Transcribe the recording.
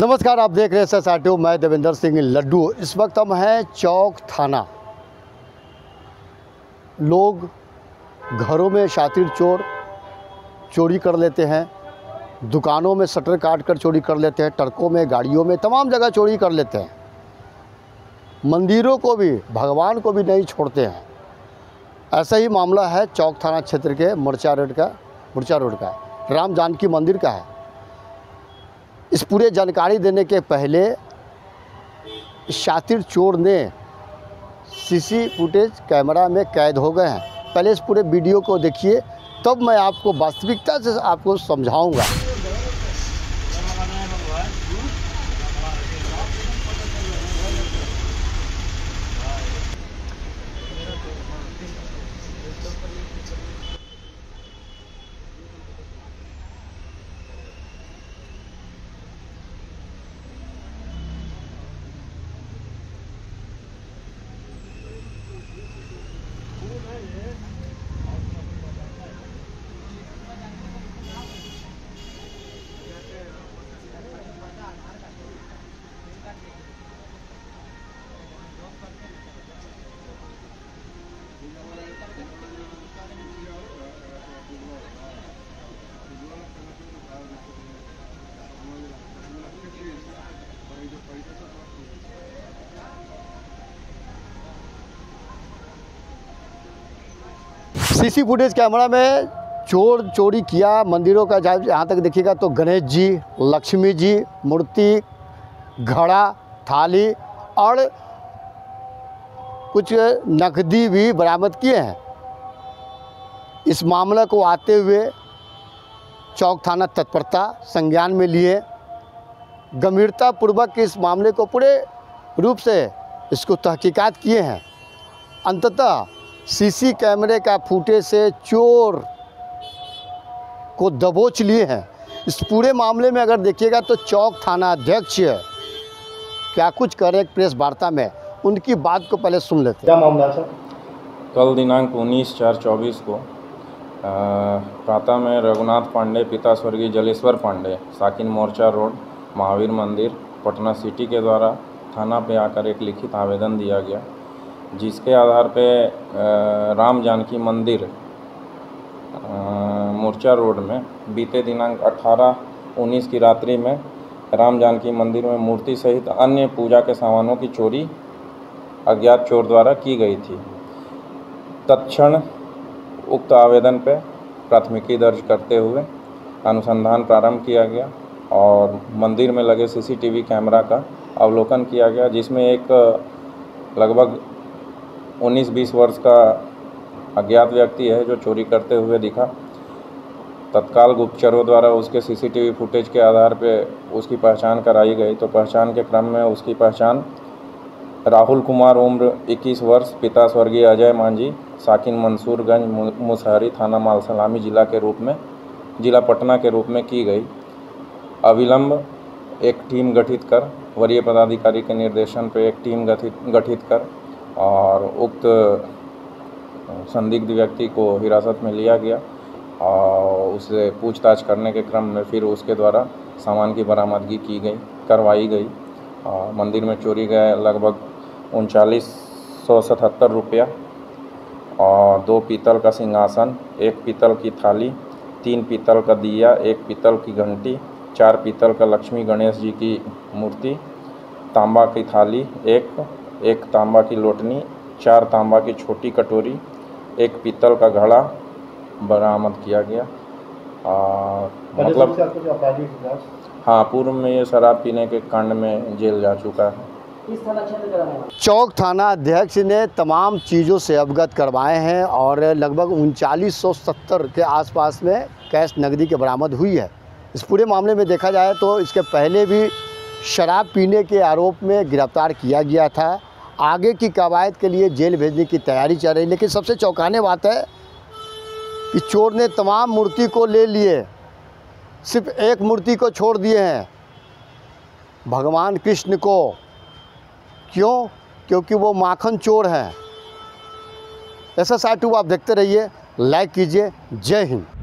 नमस्कार, आप देख रहे हैं SSRTO। मैं देवेंद्र सिंह लड्डू। इस वक्त हम हैं चौक थाना। लोग घरों में शातिर चोर चोरी कर लेते हैं, दुकानों में शटर काट कर चोरी कर लेते हैं, ट्रकों में, गाड़ियों में, तमाम जगह चोरी कर लेते हैं। मंदिरों को भी, भगवान को भी नहीं छोड़ते हैं। ऐसा ही मामला है चौक थाना क्षेत्र के मुर्चा रोड का राम जानकी मंदिर का है। इस पूरे जानकारी देने के पहले शातिर चोर ने सीसी फुटेज कैमरा में कैद हो गए हैं। पहले इस पूरे वीडियो को देखिए, तब मैं आपको वास्तविकता से आपको समझाऊंगा। सीसी फुटेज कैमरा में चोरी किया मंदिरों का। जहाँ तक देखिएगा तो गणेश जी, लक्ष्मी जी, मूर्ति, घड़ा, थाली और कुछ नकदी भी बरामद किए हैं। इस मामले को आते हुए चौक थाना तत्परता संज्ञान में लिए, गंभीरतापूर्वक इस मामले को पूरे रूप से इसको तहकीकात किए हैं। अंततः सीसी कैमरे का फुटेज से चोर को दबोच लिए हैं। इस पूरे मामले में अगर देखिएगा तो चौक थाना अध्यक्ष क्या कुछ कर रहे प्रेस वार्ता में, उनकी बात को पहले सुन लेते हैं। क्या मामला है सर? कल दिनांक 19/4/24 को प्रातः में रघुनाथ पांडे पिता स्वर्गीय जलेश्वर पांडे साकिन मोर्चा रोड महावीर मंदिर पटना सिटी के द्वारा थाना पे आकर एक लिखित आवेदन दिया गया, जिसके आधार पे राम जानकी मंदिर मोर्चा रोड में बीते दिनांक 18-19 की रात्रि में राम जानकी मंदिर में मूर्ति सहित अन्य पूजा के सामानों की चोरी अज्ञात चोर द्वारा की गई थी। तत्क्षण उक्त आवेदन पे प्राथमिकी दर्ज करते हुए अनुसंधान प्रारंभ किया गया और मंदिर में लगे सीसीटीवी कैमरा का अवलोकन किया गया, जिसमें एक लगभग 19-20 वर्ष का अज्ञात व्यक्ति है जो चोरी करते हुए दिखा। तत्काल गुप्तचरों द्वारा उसके सीसीटीवी फुटेज के आधार पे उसकी पहचान कराई गई। तो पहचान के क्रम में उसकी पहचान राहुल कुमार उम्र 21 वर्ष पिता स्वर्गीय अजय मांझी साकिन मंसूरगंज मुसहरी थाना मालसलामी जिला पटना के रूप में की गई। अविलंब एक टीम गठित कर वरीय पदाधिकारी के निर्देशन पर एक टीम गठित कर और उक्त संदिग्ध व्यक्ति को हिरासत में लिया गया और उससे पूछताछ करने के क्रम में फिर उसके द्वारा सामान की बरामदगी करवाई गई। मंदिर में चोरी गए लगभग 3977 रुपया और 2 पीतल का सिंहासन, 1 पीतल की थाली, 3 पीतल का दिया, 1 पीतल की घंटी, 4 पीतल का लक्ष्मी गणेश जी की मूर्ति, तांबा की थाली, एक तांबा की लोटनी, 4 तांबा की छोटी कटोरी, 1 पीतल का घड़ा बरामद किया गया। मतलब हाँ, पूर्व में ये शराब पीने के कांड में जेल जा चुका है। चौक थाना अध्यक्ष ने तमाम चीज़ों से अवगत करवाए हैं और लगभग 3970 के आसपास में कैश नकदी के बरामद हुई है। इस पूरे मामले में देखा जाए तो इसके पहले भी शराब पीने के आरोप में गिरफ्तार किया गया था। आगे की कवायद के लिए जेल भेजने की तैयारी चल रही। लेकिन सबसे चौंकाने बात है कि चोर ने तमाम मूर्ति को ले लिए, सिर्फ एक मूर्ति को छोड़ दिए हैं, भगवान कृष्ण को। क्यों? क्योंकि वो माखन चोर हैं। SSRTO आप देखते रहिए, लाइक कीजिए। जय हिंद।